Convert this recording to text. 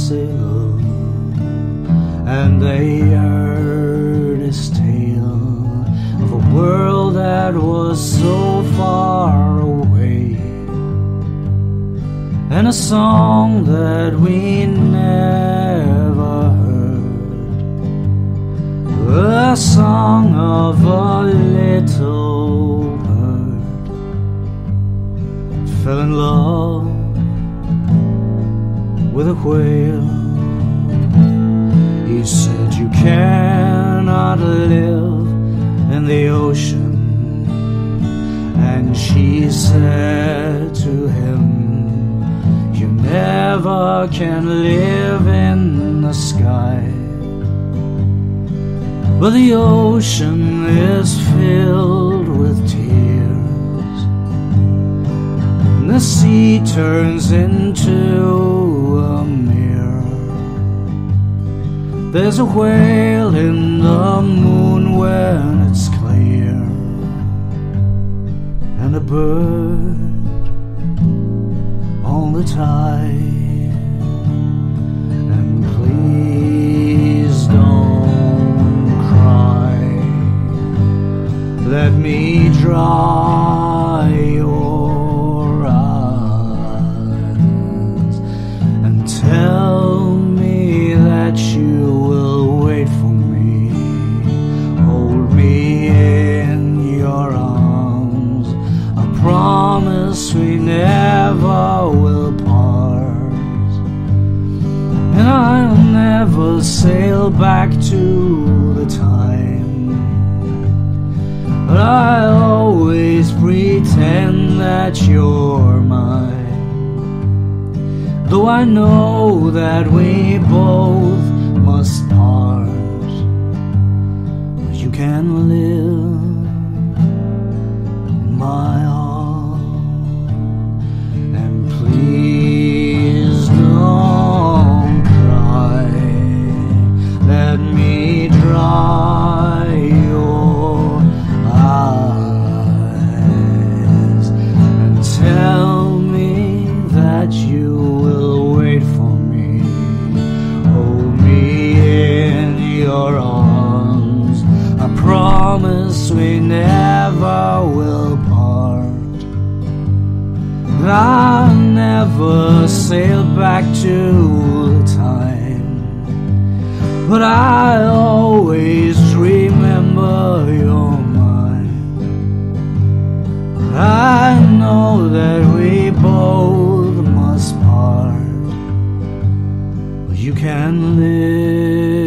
sailor, and they heard his tale of a world that was so far away, and a song that we never heard, a song of a little bird fell in love with a whale. He said, "You cannot live in the ocean," and she said to him, "You never can live in the sky, but the ocean is filled with tears, and the sea turns into a mirror. There's a whale in the moon when it's clear, and a bird on the tide, and please don't cry, let me dry your eyes, and tell me that you will wait for me, hold me in your arms, I promise we never will part, and I'll never sail back to the time, but I'll always pretend that you're mine, though I know that we both must part, but you can live in my arms, and please don't cry, let me dry your eyes, and tell me that you will wait for me, hold me in your arms, I promise we never will part, I'll never sail back to the time, but I'll always remember you're mine. I know that we both must part, but you can live